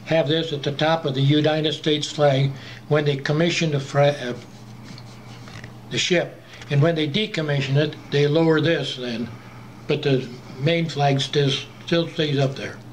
have this at the top of the United States flag when they commission the ship. And when they decommission it, they lower this then. But the main flag still stays up there.